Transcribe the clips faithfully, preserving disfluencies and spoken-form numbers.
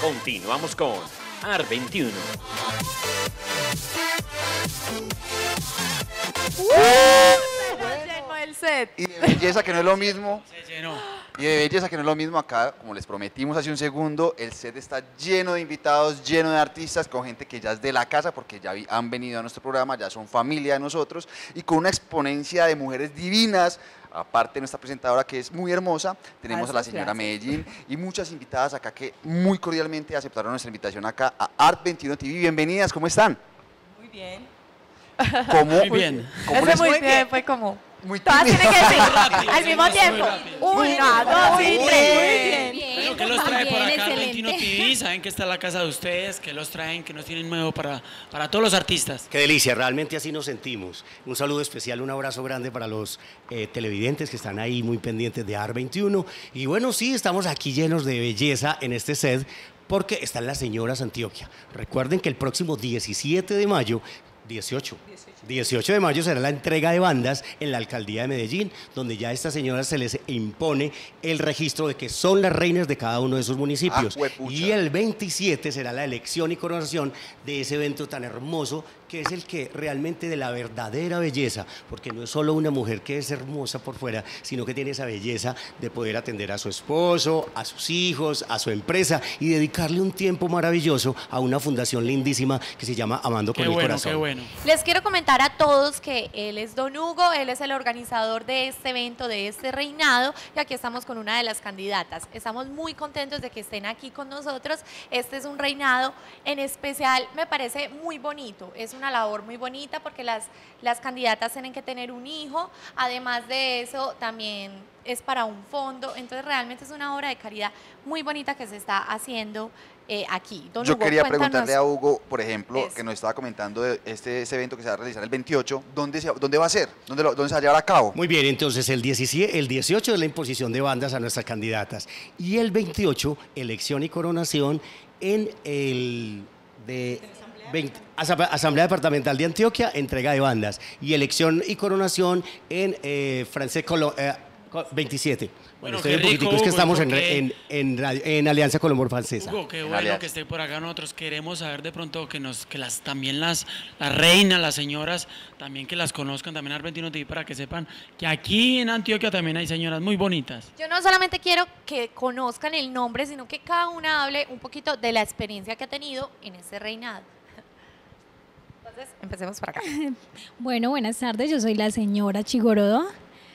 Continuamos con A R veintiuno. Llenó el set. Y de belleza, que no es lo mismo. Se llenó. Y de belleza, que no es lo mismo acá, como les prometimos hace un segundo, el set está lleno de invitados, lleno de artistas, con gente que ya es de la casa, porque ya vi- han venido a nuestro programa, ya son familia de nosotros, y con una exponencia de mujeres divinas. Aparte de nuestra presentadora, que es muy hermosa, tenemos a la señora Medellín y muchas invitadas acá que muy cordialmente aceptaron nuestra invitación acá a A R veintiuno T V. Bienvenidas, ¿cómo están? Muy bien. ¿Cómo, Muy bien. ¿Cómo Ese les muy fue? bien fue como... Muy Todas tímida. tienen que decir rápido, al mismo muy tiempo. rápido. Una, dos y Muy tres. bien. Muy Bueno, ¿qué los trae por acá veintiuno T V? Saben que está la casa de ustedes, ¿qué los traen, qué nos tienen nuevo para, para todos los artistas? Qué delicia, realmente así nos sentimos. Un saludo especial, un abrazo grande para los eh, televidentes que están ahí muy pendientes de A R veintiuno. Y bueno, sí, estamos aquí llenos de belleza en este set porque están las señoras Antioquia. Recuerden que el próximo diecisiete de mayo, dieciocho, dieciocho de mayo será la entrega de bandas en la alcaldía de Medellín, donde ya a estas señoras se les impone el registro de que son las reinas de cada uno de esos municipios. Ah, juepucha. Y el veintisiete será la elección y coronación de ese evento tan hermoso, que es el que realmente de la verdadera belleza, porque no es solo una mujer que es hermosa por fuera, sino que tiene esa belleza de poder atender a su esposo, a sus hijos, a su empresa y dedicarle un tiempo maravilloso a una fundación lindísima que se llama Amando con Qué el bueno, Corazón. qué bueno. Les quiero comentar a todos que él es Don Hugo, él es el organizador de este evento, de este reinado, y aquí estamos con una de las candidatas. Estamos muy contentos de que estén aquí con nosotros. Este es un reinado en especial, me parece muy bonito, es una labor muy bonita porque las, las candidatas tienen que tener un hijo, además de eso también es para un fondo, entonces realmente es una obra de caridad muy bonita que se está haciendo eh, aquí. Don Yo Hugo, quería cuéntanos. preguntarle a Hugo, por ejemplo, Eso. que nos estaba comentando de este, este evento que se va a realizar el veintiocho, ¿dónde, se, dónde va a ser? ¿Dónde, lo- dónde se va a llevar a cabo? Muy bien, entonces el diecisiete, el dieciocho es la imposición de bandas a nuestras candidatas y el veintiocho, elección y coronación en el de veinte Asam- Asamblea Departamental de Antioquia, entrega de bandas y elección y coronación en eh, Francés Colo- eh, co- veintisiete. Bueno, Bueno, estoy qué un poquitico, rico, es que Hugo, estamos en, porque- en, en radio- en Alianza Colombo Francesa. Hugo, qué En bueno Alianza. que esté por acá. Nosotros queremos saber de pronto que nos que las también las, las reinas, las señoras, también que las conozcan también A R veintiuno T V para que sepan que aquí en Antioquia también hay señoras muy bonitas. Yo no solamente quiero que conozcan el nombre, sino que cada una hable un poquito de la experiencia que ha tenido en ese reinado. Entonces, empecemos por acá. Bueno, buenas tardes, yo soy la señora Chigorodo,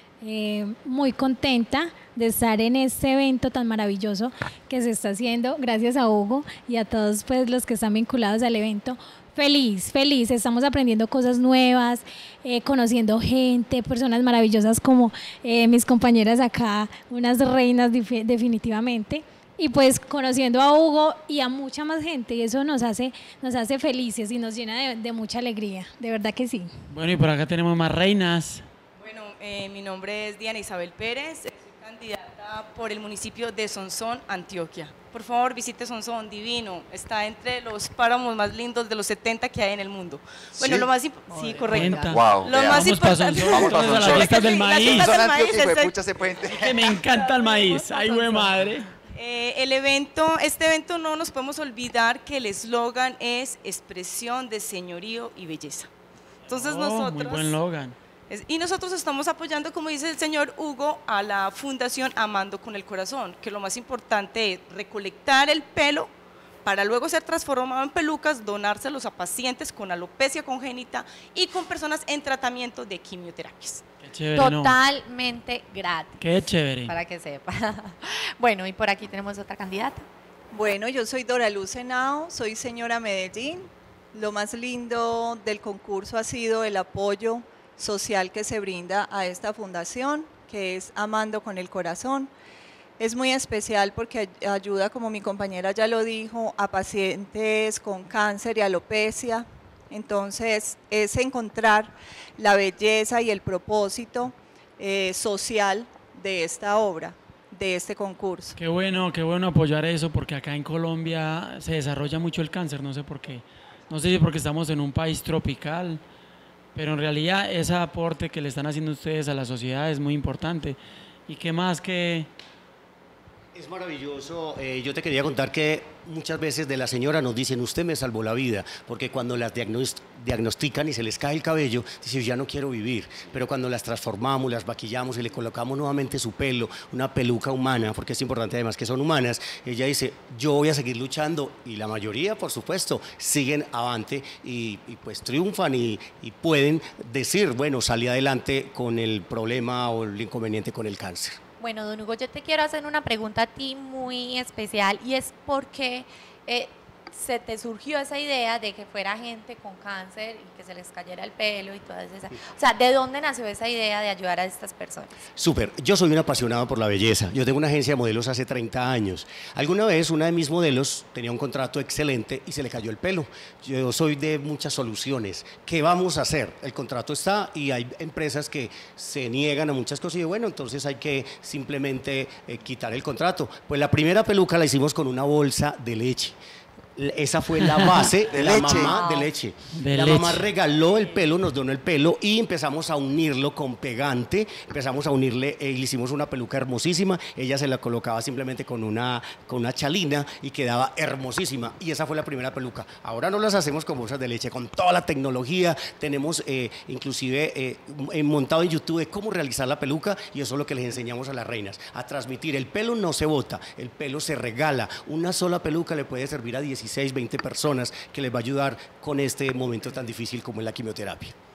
eh, muy contenta de estar en este evento tan maravilloso que se está haciendo, gracias a Hugo y a todos pues los que están vinculados al evento. Feliz, feliz, estamos aprendiendo cosas nuevas, eh, conociendo gente, personas maravillosas como eh, mis compañeras acá, unas reinas dif- definitivamente. Y pues conociendo a Hugo y a mucha más gente, y eso nos hace, nos hace felices y nos llena de, de mucha alegría, de verdad que sí. Bueno, y por acá tenemos más reinas. Bueno, eh, mi nombre es Diana Isabel Pérez, soy candidata por el municipio de Sonsón, Antioquia. Por favor, visite Sonsón, divino, está entre los páramos más lindos de los setenta que hay en el mundo. Bueno, ¿Sí? lo más imp- sí, correcto. Cuenta. Wow, Lo vea. más Vamos para importante. Sonsón, Vamos para entonces, a las Sonsón. fiestas del Sí, las maíz. fiestas Son del maíz, Antioquia, hijo de estoy- pucha, ese puente. Que me encanta el maíz. Ay, güey, madre. Eh, el evento, este evento no nos podemos olvidar que el eslogan es expresión de señorío y belleza. Entonces Oh, nosotros... muy buen Logan. Es- Y nosotros estamos apoyando, como dice el señor Hugo, a la Fundación Amando con el Corazón, que lo más importante es recolectar el pelo para luego ser transformado en pelucas, donárselos a pacientes con alopecia congénita y con personas en tratamiento de quimioterapias. Qué chévere, ¿no? Totalmente gratis, Qué chévere. para que sepa. Bueno, y por aquí tenemos otra candidata. Bueno, yo soy Dora Luz Henao, soy señora Medellín. Lo más lindo del concurso ha sido el apoyo social que se brinda a esta fundación, que es Amando con el Corazón. Es muy especial porque ay- ayuda, como mi compañera ya lo dijo, a pacientes con cáncer y alopecia. Entonces, es encontrar la belleza y el propósito eh, social de esta obra, de este concurso. Qué bueno, qué bueno apoyar eso, porque acá en Colombia se desarrolla mucho el cáncer, no sé por qué. No sé si porque estamos en un país tropical, pero en realidad ese aporte que le están haciendo ustedes a la sociedad es muy importante. Y qué más que, Es maravilloso. Eh, yo te quería contar que muchas veces de la señora nos dicen, usted me salvó la vida, porque cuando las diagnos- diagnostican y se les cae el cabello, dicen, ya no quiero vivir. Pero cuando las transformamos, las maquillamos y le colocamos nuevamente su pelo, una peluca humana, porque es importante además que son humanas, ella dice, yo voy a seguir luchando. Y la mayoría, por supuesto, siguen avante y, y pues triunfan y, y pueden decir, bueno, salí adelante con el problema o el inconveniente con el cáncer. Bueno, don Hugo, yo te quiero hacer una pregunta a ti muy especial y es porque eh, se te surgió esa idea de que fuera gente con cáncer y que se les cayera el pelo y todas esas. O sea, ¿de dónde nació esa idea de ayudar a estas personas? Súper, yo soy un apasionado por la belleza. Yo tengo una agencia de modelos hace treinta años. Alguna vez una de mis modelos tenía un contrato excelente y se le cayó el pelo. Yo soy de muchas soluciones. ¿Qué vamos a hacer? El contrato está y hay empresas que se niegan a muchas cosas y bueno, entonces hay que simplemente eh, quitar el contrato. Pues la primera peluca la hicimos con una bolsa de leche. Esa fue la base De la leche. mamá de leche. De la leche. mamá regaló el pelo, nos donó el pelo y empezamos a unirlo con pegante, empezamos a unirle eh, y le hicimos una peluca hermosísima, ella se la colocaba simplemente con una, con una chalina y quedaba hermosísima y esa fue la primera peluca. Ahora no las hacemos con bolsas de leche, con toda la tecnología, tenemos eh, inclusive eh, eh, montado en YouTube cómo realizar la peluca y eso es lo que les enseñamos a las reinas, a transmitir. El pelo no se bota, el pelo se regala, una sola peluca le puede servir a dieciséis, veinte personas que les va a ayudar con este momento tan difícil como es la quimioterapia.